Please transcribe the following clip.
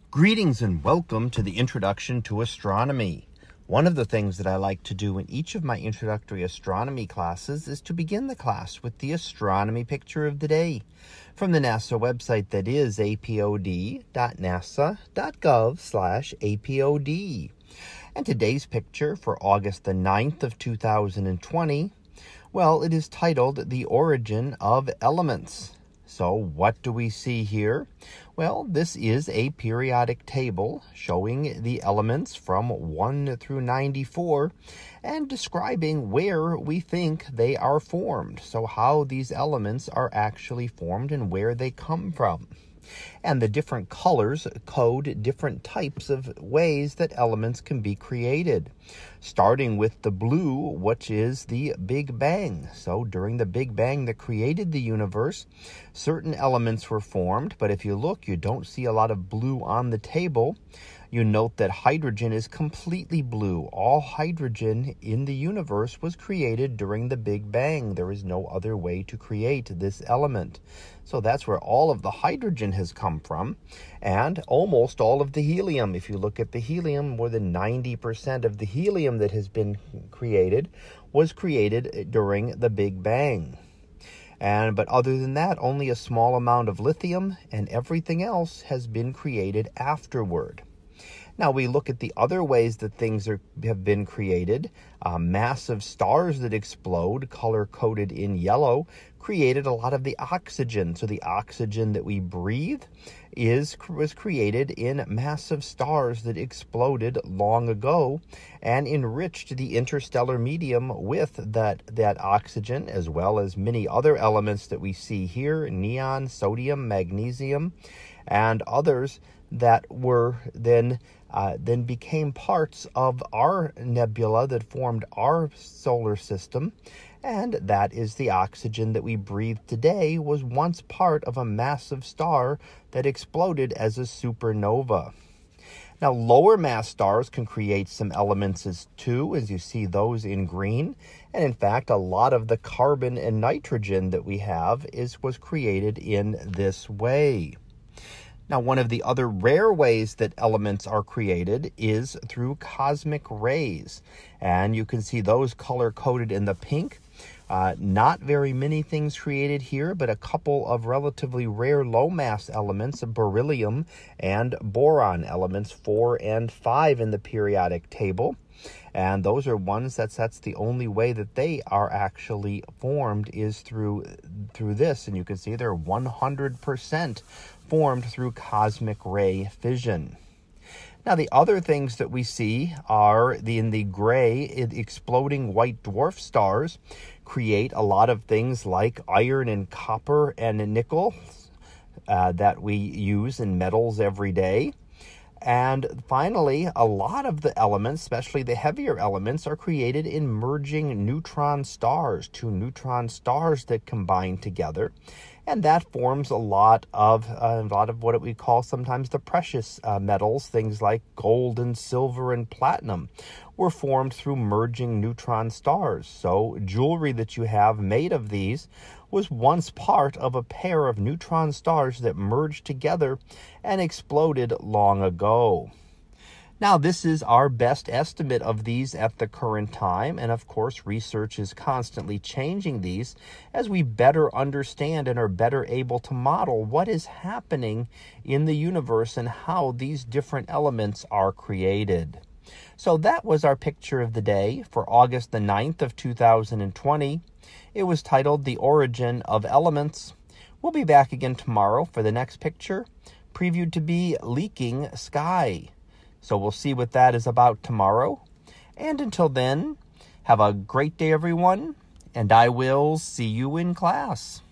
Greetings and welcome to the Introduction to Astronomy. One of the things that I like to do in each of my introductory astronomy classes is to begin the class with the astronomy picture of the day from the NASA website, that is apod.nasa.gov/apod. And today's picture for August the 9th of 2020, well, it is titled The Origin of Elements. So what do we see here? Well, this is a periodic table showing the elements from 1 through 94 and describing where we think they are formed. So how these elements are actually formed and where they come from. And the different colors code different types of ways that elements can be created. Starting with the blue, which is the Big Bang. So during the Big Bang that created the universe, certain elements were formed, but if you look, you don't see a lot of blue on the table. You note that hydrogen is completely blue. All hydrogen in the universe was created during the Big Bang. There is no other way to create this element. So that's where all of the hydrogen has come from, and almost all of the helium. If you look at the helium, more than 90% of the helium that has been created was created during the Big Bang. But other than that, only a small amount of lithium, and everything else has been created afterward. Now we look at the other ways that things have been created. Massive stars that explode, color-coded in yellow, created a lot of the oxygen. So the oxygen that we breathe was created in massive stars that exploded long ago and enriched the interstellar medium with that oxygen, as well as many other elements that we see here: neon, sodium, magnesium, and others that were then became parts of our nebula that formed our solar system. And that is the oxygen that we breathe today was once part of a massive star that exploded as a supernova. Now, lower mass stars can create some elements too, as you see those in green. And in fact, a lot of the carbon and nitrogen that we have was created in this way. Now, one of the other rare ways that elements are created is through cosmic rays. And you can see those color-coded in the pink. Not very many things created here, but a couple of relatively rare low-mass elements, beryllium and boron, elements 4 and 5 in the periodic table. And those are ones that's the only way that they are actually formed is through this. And you can see they're 100% formed through cosmic ray fission. Now, the other things that we see are in the gray, exploding white dwarf stars create a lot of things like iron and copper and nickel that we use in metals every day. And finally, a lot of the elements, especially the heavier elements, are created in merging neutron stars, two neutron stars that combine together. And that forms a lot of what we call sometimes the precious metals. Things like gold and silver and platinum were formed through merging neutron stars. So jewelry that you have made of these was once part of a pair of neutron stars that merged together and exploded long ago. Now, this is our best estimate of these at the current time, and of course, research is constantly changing these as we better understand and are better able to model what is happening in the universe and how these different elements are created. So that was our picture of the day for August the 9th of 2020. It was titled The Origin of Elements. We'll be back again tomorrow for the next picture, previewed to be Leaking Sky. So we'll see what that is about tomorrow. And until then, have a great day, everyone, and I will see you in class.